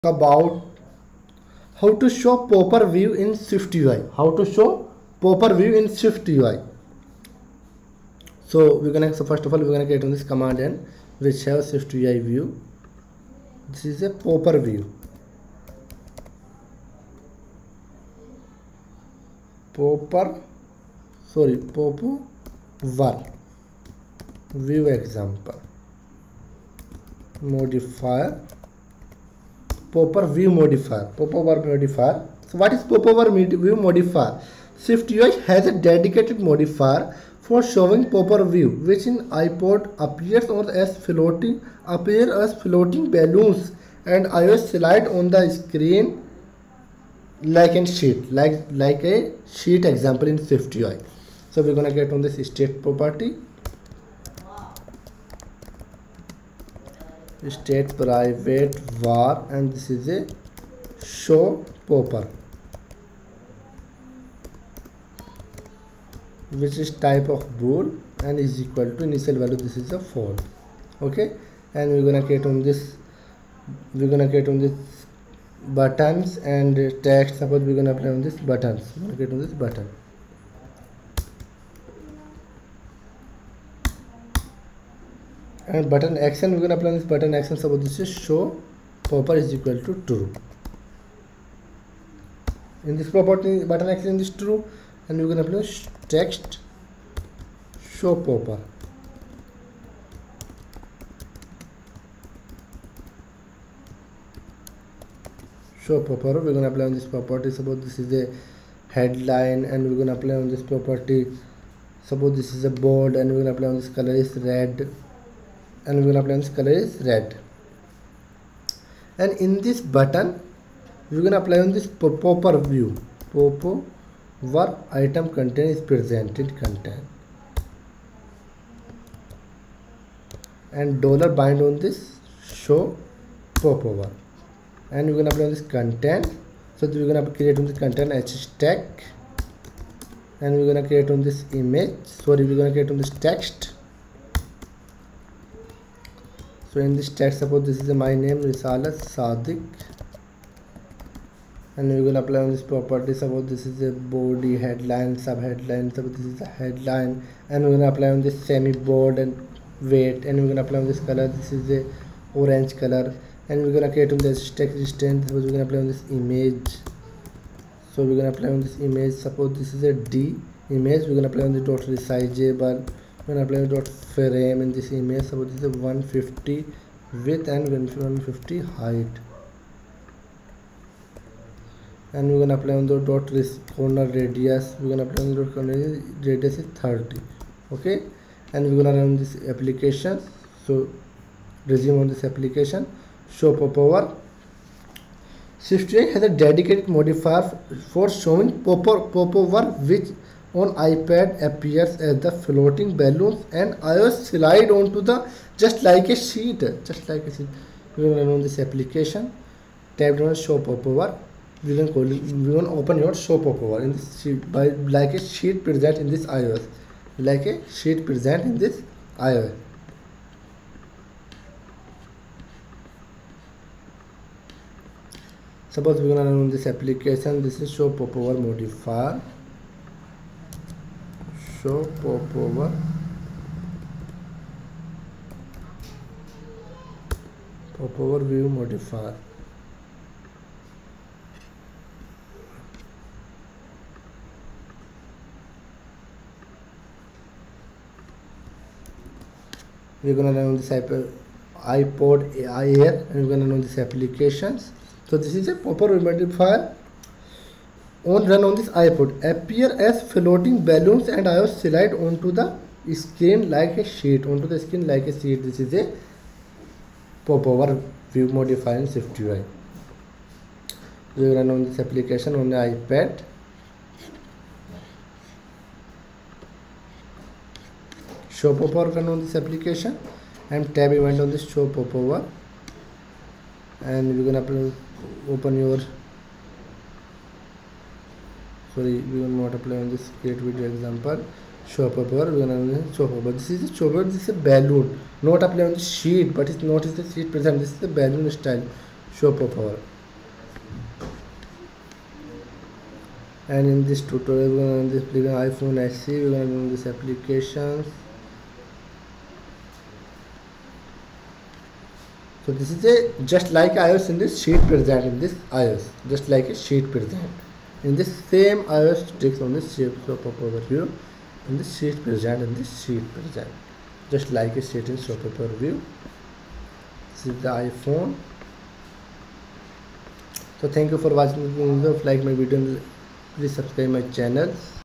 About how to show popper view in Swift UI. How to show popper view in Swift UI. So first of all we're gonna create on this command and which have Swift UI view. This is a popper view. Popper view example modifier. Popper view modifier. So what is popper view modifier? Swift UI has a dedicated modifier for showing popper view, which in iPod appears as floating balloons and iOS slide on the screen like a sheet example in Swift UI. So we're gonna get on this state property. State private var, and this is a show popper, which is type of bool and is equal to initial value. This is a false. Okay, and we're gonna create on this buttons and text. Suppose we're gonna apply on this buttons. We're gonna create on this button. And button action, we're going to apply this button action. Suppose this is show popper is equal to true. In this property, button action is true, and we're going to apply text show popper. Show popper, we're going to apply on this property. Suppose this is a headline, and we're going to apply on this property. Suppose this is a board, and we're going to apply on this color is red. And we will apply this color is red. And in this button we are going to apply on this popper view. Popper item content is presented content, and dollar bind on this show popper, and we're going to apply this content. So we're going to create on this content hashtag, and we're going to create on this image. We're going to create on this text. So in this text, suppose this is my name Risalat Sadiq, and we will apply on this property. Suppose this is a body, headline, subheadline. Suppose this is a headline, and we're going to apply on this semi board and weight, and we're going to apply on this color. This is a orange color, and we're going to create on this text distance. Suppose we're going to apply on this image. So we're going to apply on this image. Suppose this is a D image. We're going to apply on the dot resizable. We're going to apply dot frame in this image. Suppose this is a 150 width and 150 height, and we're going to apply on the dot corner radius. We're going to apply on the dot corner radius is 30. Okay, and we're going to run this application. So resume on this application. Show popper. Swift UI has a dedicated modifier for showing popper which on iPad appears as the floating balloons and iOS slide onto the just like a sheet. We will run this application. Tab down show popper. We will open your show popper in this sheet by like a sheet present in this iOS. Suppose we're gonna run this application. This is show popper modifier. Show popper view modifier. We're gonna run this iPod Air, and we're gonna run this applications. So this is a popper modifier run on this iPod, appear as floating balloons and iOS slide onto the screen like a sheet. This is a popper view modifier in Swift UI. We will run on this application on the iPad. Show popper run on this application, and tab event on this show popper, and we're gonna open your. Sorry, we will not apply on this create video example. Show popper. We are gonna show popper. This is a show popper. This is a balloon. Not apply on the sheet, but it's not is the sheet present. This is the balloon style show popper. And in this tutorial we're going to display iPhone SE. We're going to run this applications. So this is a just like iOS in this sheet present in this iOS, just like a sheet present in this same iOS text on this shape of overview in this sheet present in this sheet present, just like a sheet in shop overview. This is the iPhone. So thank you for watching the video. If you like my video, please subscribe my channel.